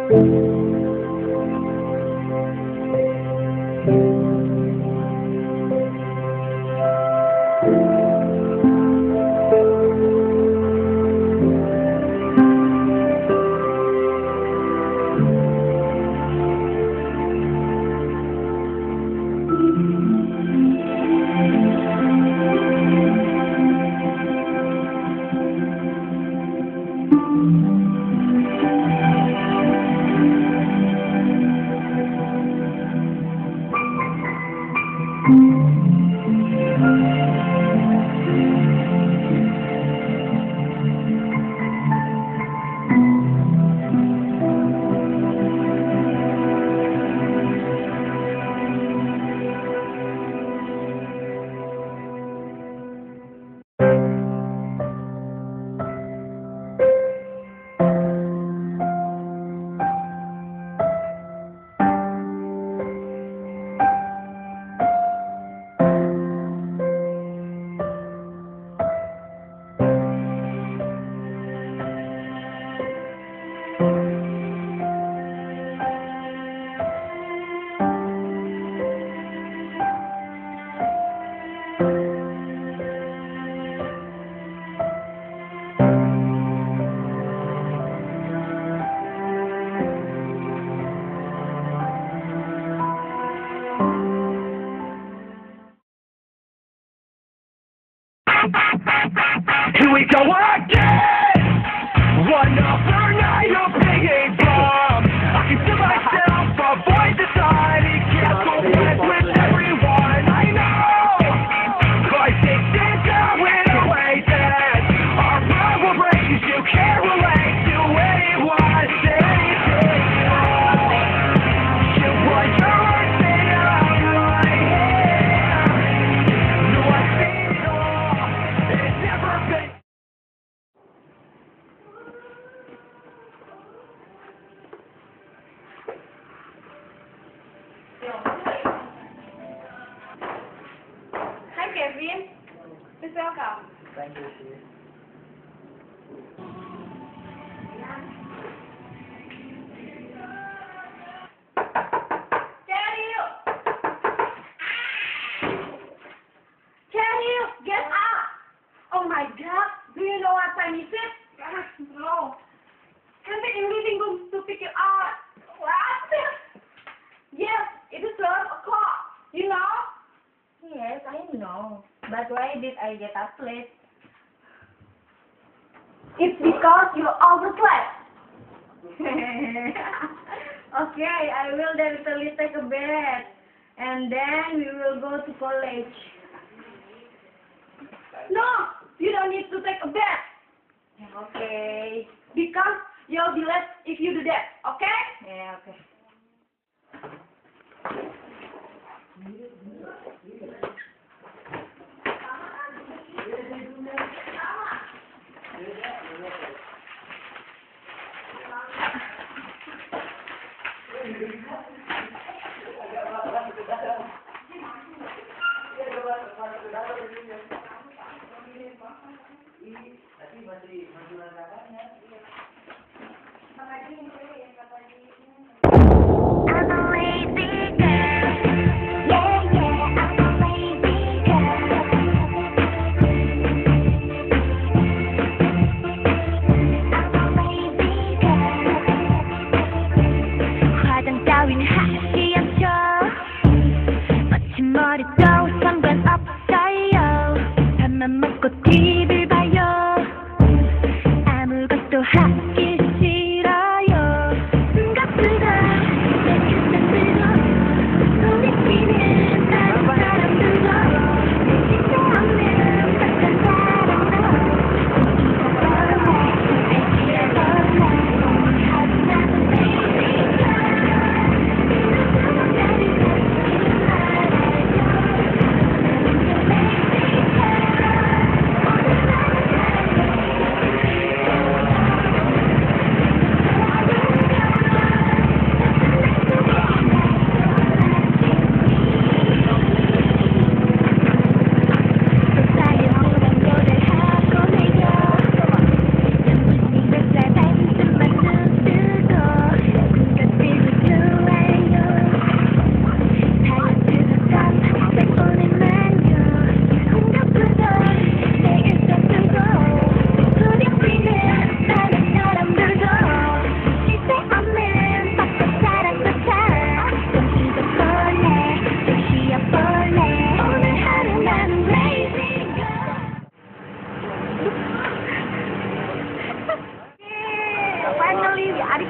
Here we go again. One other night of being from. I can feel myself avoid society. Can't go friends with everyone I know. Causation went away then. Our world will break 'cause you can't relate to anyone. Anything at all. You want your thing out right here. No, I see it all. It's never been. Hi Kevin, please welcome. Thank you, sis. Can you get up? Oh my God, do you know what time is it? No. Can the living room to pick you up? What? Yes, it is 12 o'clock. You know? Yes, I know. But why did I get up late? It's because you overslept. Okay, I will definitely take a bath. And then we will go to college. No, you don't need to take a bath. Okay. Because you'll be late if you do that, okay? Yeah, okay. 화장 따윈 하지 않죠. 머리도 상관없어요. 밥만 먹고 TV를 봐요. 아무것도 하기 싫어요. 순간순간 내 곁에 소리치는 다른 사람들도 내 진짜 없는 같은 사람도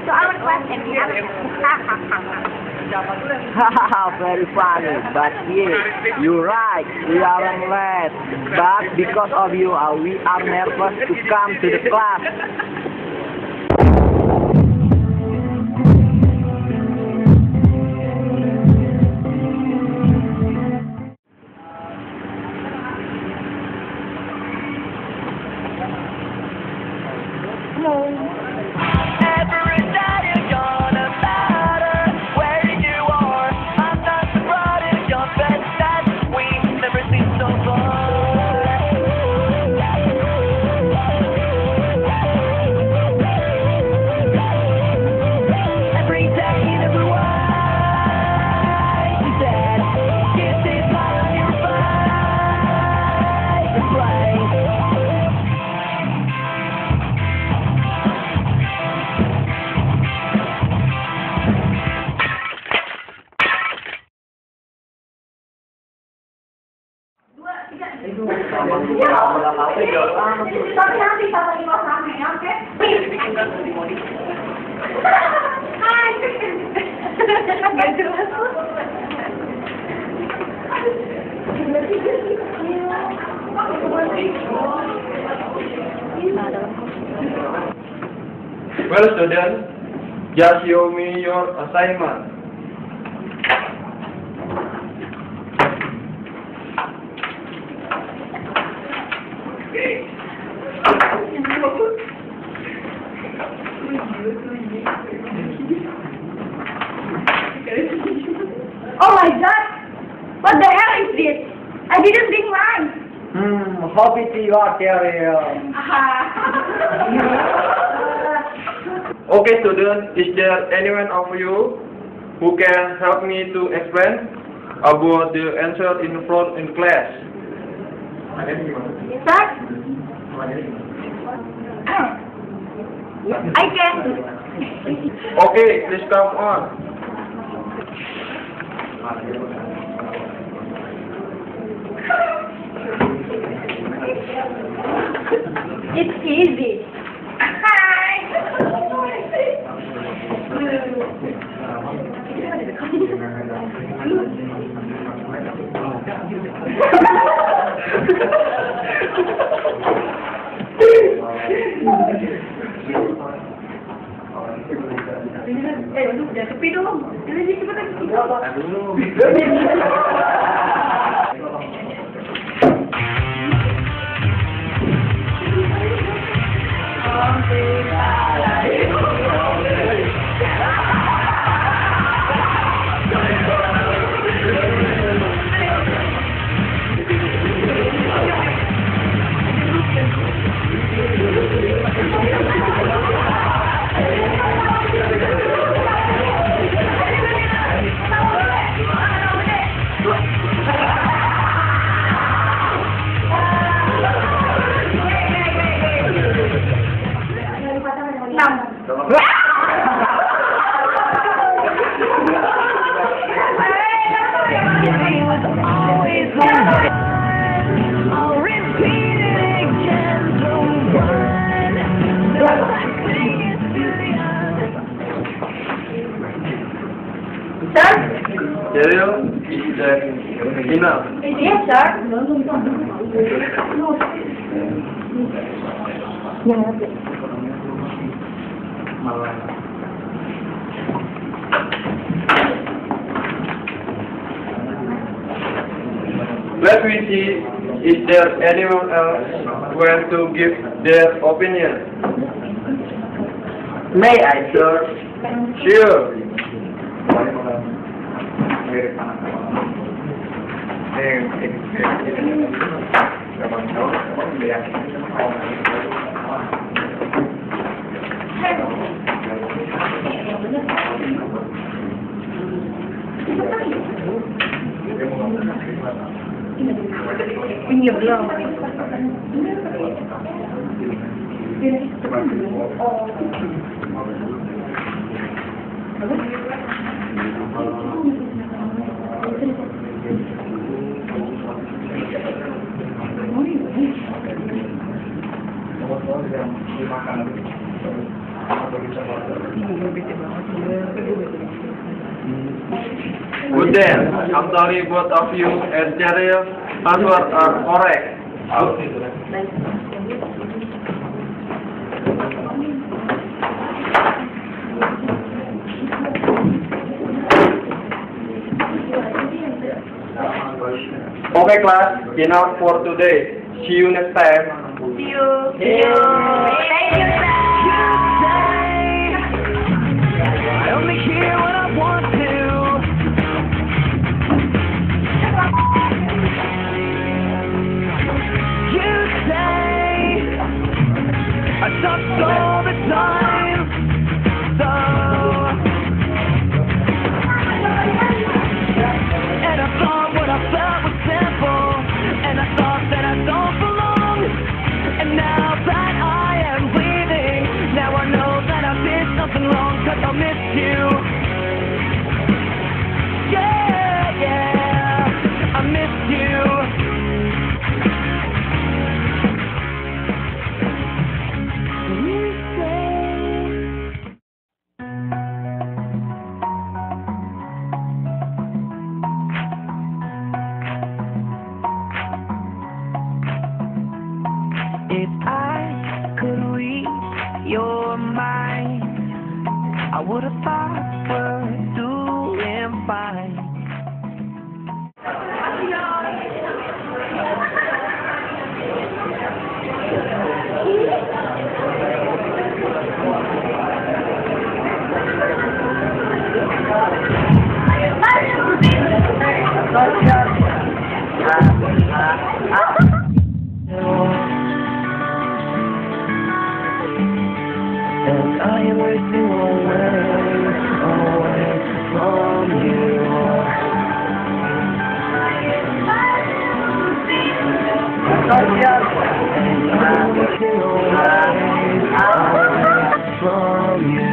to our class and we are Haha, very funny. But yes, you're right. We aren't late. But because of you, we are nervous to come to the class. Every day you're gonna matter where you are. I'm not surprised you're best that we never seen so far. Every day in every way you said, kiss this smile on your face and play. Tapi nanti sama di kelas rame, ya, oke? Hai. Nggak jelas. Well, students, just show me your assignment. Oh my God! What the hell is this? I didn't think mine. How pity you are, Terry. Okay, students, is there anyone of you who can help me to explain about the answer in front in class? Sir? I can. Okay, please come on. It's easy. Hi. Udah sepi dong. Ini cepetan. Cheryl, is that enough? Yes, sir. Let me see, is there anyone else going to give their opinion? May I, sir? Sure. Ini belum. Good then. I'm sorry both of you and Cheryl password are correct. Okay class, enough for today. See you next time. See you. Thank you, sir. I only hear what I want to. You say I talk all the time, so and I thought what I felt was simple, and I thought that I don't belong, and now that I am leaving, now I know that I did something wrong, 'cause I miss you. Yeah, yeah, I miss you. If I could read your mind, I would have thought we're doing fine. And I am racing away from you. And I'm racing away from you.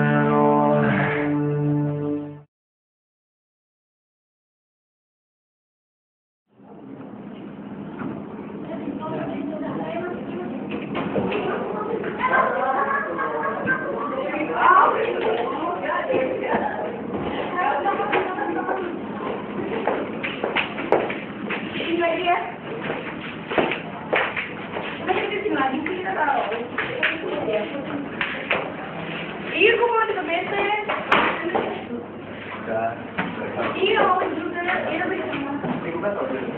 Ini lagi ya. Masih di sini lagi sih kita tahu. Iya, kok mau ke BC? Iya, mau duduk dulu. Iya, bisa.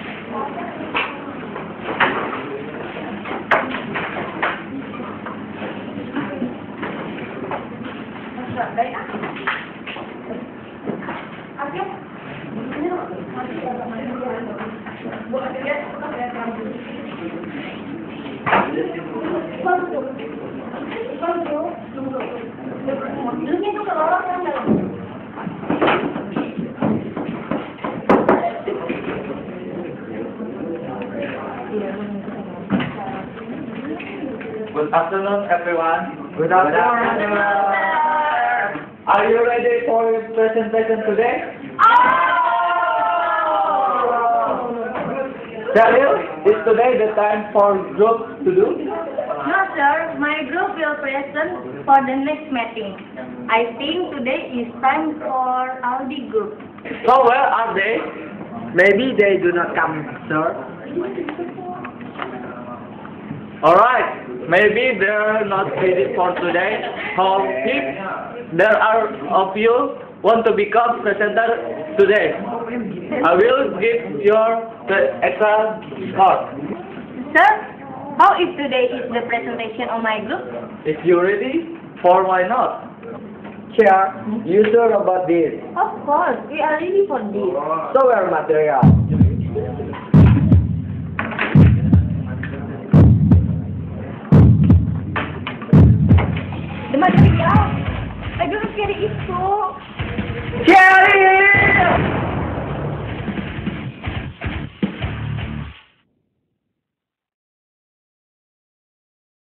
Baik ah. Oke. Ini loh. Buat dia suka lihat kamu. Dulunya tuh kalau orang kan dalam. Good afternoon, everyone. Good afternoon. Are you ready for your presentation today? Cheryl, is today the time for group to do? No, sir. My group will present for the next meeting. I think today is time for Audi group. So where are they? Maybe they do not come, sir. Alright, maybe they are not ready for today. How if there are of you want to become presenter today, I will give your extra score. Sir, how if today is the presentation of my group? If you're ready, for why not? Chair, you sure about this? Of course, we are ready for this. So where material? The material? I don't get it. Chair!